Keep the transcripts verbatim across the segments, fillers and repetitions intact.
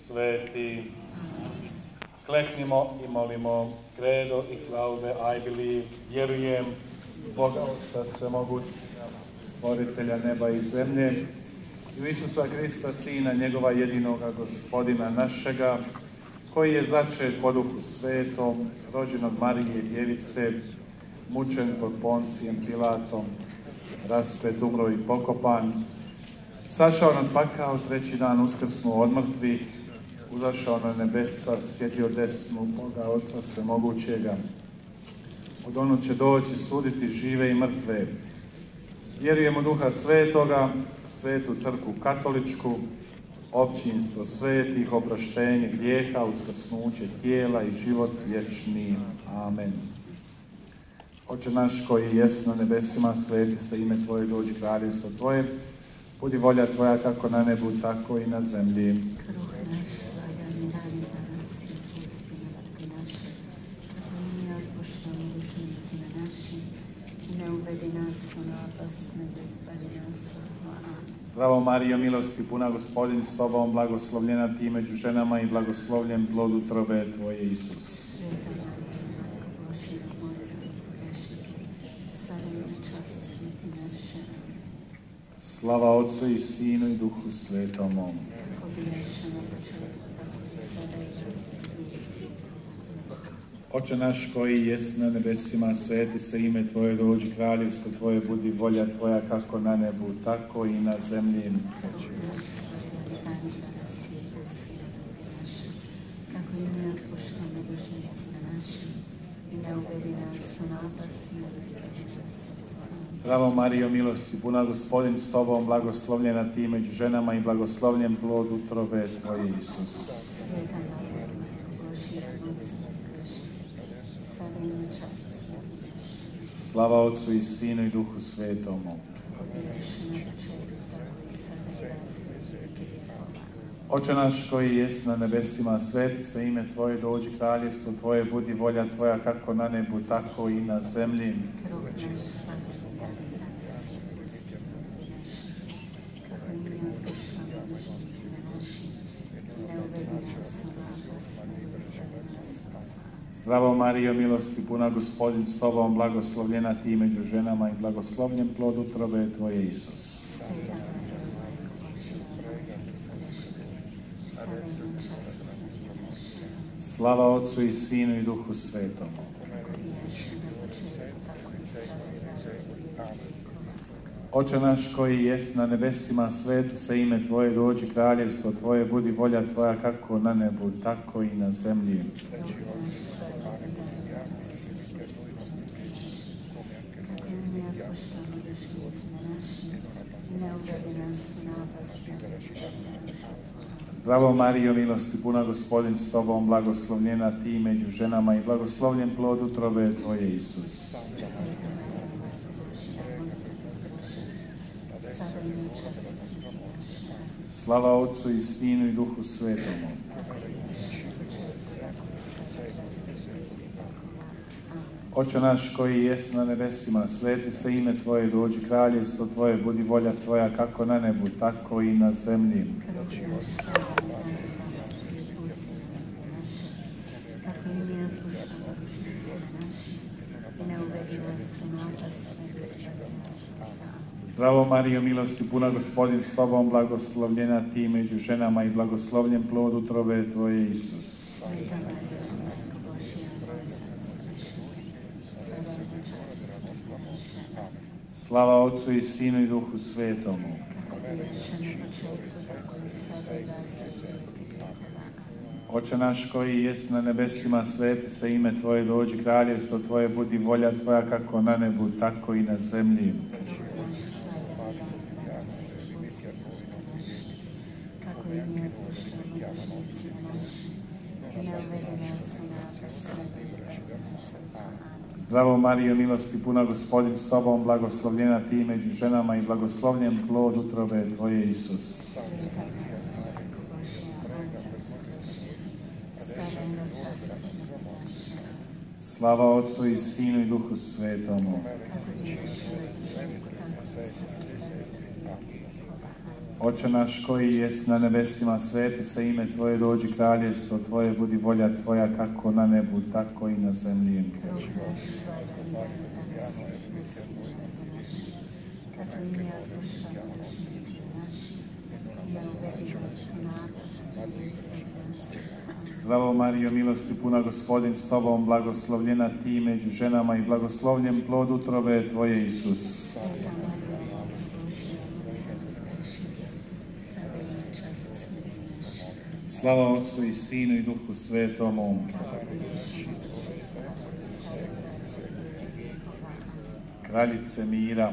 sveti. Kleknimo i molimo credo i claude, I believe, vjerujem Boga Otca Svemogućega, stvoritelja neba i zemlje, i u Isusa Krista, Sina njegova jedinoga Gospodina našega, koji je začet po Duhu Svetom, rođen od Marije Djevice, mučen pod Poncijem Pilatom, raspet, umro i pokopan, sašao nad pakao, treći dan uskrsnuo od mrtvih, uzašao na nebesa, sjedio desnu Boga Otca Svemogućega. Od onog će doći suditi žive i mrtve. Vjerujem u Duha Svetoga, Svetu crkvu katoličku, općinstvo svetih, oproštenje grijeha, uskrsnuće tijela i život vječni. Amen. Oče naš koji jest na nebesima, sveti se ime Tvoje, dođi kraljevstvo Tvoje, budi volja Tvoja kako na nebu, tako i na zemlji. Kruh naš svakdani daj danas i oprosti nam naše, kako i mi otpuštamo dužnicima našim, i ne uvedi nas u napast, nego izbavi nas od zla. Amen. Zdravo Marijo, milosti puna, Gospodin s Tobom, blagoslovljena Ti među ženama i blagoslovljen plod utrobe Tvoje, Isus. Sveta Marija, Majko Božja, molj za nas grešnika, sada i na času smrti naše. Slava Otcu i Sinu i Duhu Svetomu. Kako bijaše na početku, tako i sada i na Oče naš koji jest na nebesima, sveti se ime Tvoje, dođi kraljevstvo Tvoje, budi volja Tvoja kako na nebu, tako i na zemlji. Kruh naš svakdani daj danas i oprosti nam naše, kako i mi otpuštamo dužnicima našim, i ne uvedi nas u napast, nego izbavi nas od zla. Amen. Zdravo Marijo, milosti puna, Gospodin s Tobom, blagoslovljena Ti među ženama i blagoslovljen plod utrobe Tvoje, Isus. Sveta Marija, Majko Božja, molj za nas grešnike, sada i na času smrti naše. Slava Otcu i Sinu i Duhu Svetomu. Kako bijaše na početku, tako i sada i na smrti vjekova. Oče naš koji jest na nebesima, sveti se ime Tvoje, dođi kraljevstvo Tvoje, budi volja Tvoja kako na nebu, tako i na zemlji. Kruh naš svakdani daj danas i oprosti nam naše, kako i mi otpuštamo dužnicima našim, i ne uvedi nas u napast, nego izbavi nas od zla. Zdravo Marijo, milosti puna, Gospodin s Tobom, blagoslovljena Ti među ženama i blagoslovljen plod utrobe Tvoje, Isus. Sveta Marija, Majko Božja, molj za nas grešnike, sada i na času smrti naše. Slava Otcu i Sinu i Duhu Svetomu. Kako bijaše na početku, tako i sada i na smrti vjekova. Oče naš koji jest na nebesima, sveti se ime Tvoje, dođi kraljevstvo Tvoje, budi volja Tvoja kako na nebu, tako i na zemlji. Kruh naš svakdani daj danas i oprosti nam naše, kako i mi otpuštamo dužnicima našim, i ne uvedi nas u napast, nego izbavi nas od zla. Zdravo Marijo, milosti puna, Gospodin s Tobom, blagoslovljena Ti među ženama i blagoslovljen plod utrobe Tvoje, Isus. Sveta Marija, Majko Božja, molj za nas grešnike, sada i na času smrti naše. Slava Otcu i Sinu i Duhu Svetomu. Kako bijaše na početku, tako i sada i na smrti vjekova. Amen. Oče naš koji jest na nebesima, sveti se ime Tvoje, dođi kraljevstvo Tvoje, budi volja Tvoja kako na nebu, tako i na zemlji. Kruh naš svakdani daj danas i oprosti nam naše, kako i mi otpuštamo dužnicima našim, i ne uvedi nas u napast, nego izbavi nas od zla. Zdravo Marijo, milosti puna, Gospodin s Tobom, blagoslovljena Ti među ženama i blagoslovljen plod utrobe Tvoje, Isus. Sveta Marija, Majko Božja, molj za nas grešnike, sada i na času smrti naše. Slava Otcu i Sinu i Duhu Svetomu. Kako bijaše na početku, tako i sada i na smrti vjekova. Oče naš koji jest na nebesima, sveti se ime Tvoje, dođi kraljevstvo Tvoje, budi volja Tvoja kako na nebu, tako i na zemlji. Kruh naš svakdani daj danas i oprosti nam naše, kako i mi otpuštamo dužnicima našim, i ne uvedi nas u napast, nego izbavi nas od zla. Amen. Zdravo Marijo, milosti puna, Gospodin s Tobom, blagoslovljena Ti među ženama i blagoslovljen plod utrobe Tvoje, Isus. Sveta Marija, Majko Božja, molj za nas grešnike, sada i na času smrti naše. Slava Otcu i Sinu i Duhu Svetomu. Kako bijaše na početku, tako i sada i na smrti vjekova. Amen. Oče naš koji jest na nebesima, sveti se ime Tvoje, dođi kraljevstvo Tvoje, budi volja Tvoja kako na nebu, tako i na zemlji. Zdravo Marijo, milosti puna, Gospodin s Tobom, blagoslovljena Ti među ženama i blagoslovljen plod utrobe Tvoje, Isus. Slava Otcu i Sinu i Duhu Svetomu. Kraljice mira,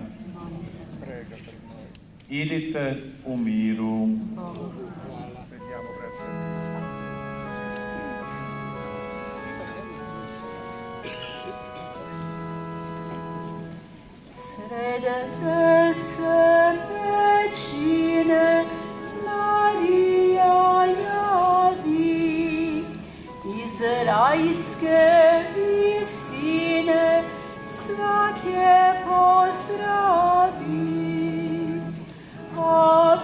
idite u miru. Sredete se pećine, Marija javi, iz rajske visine svake pozdravi.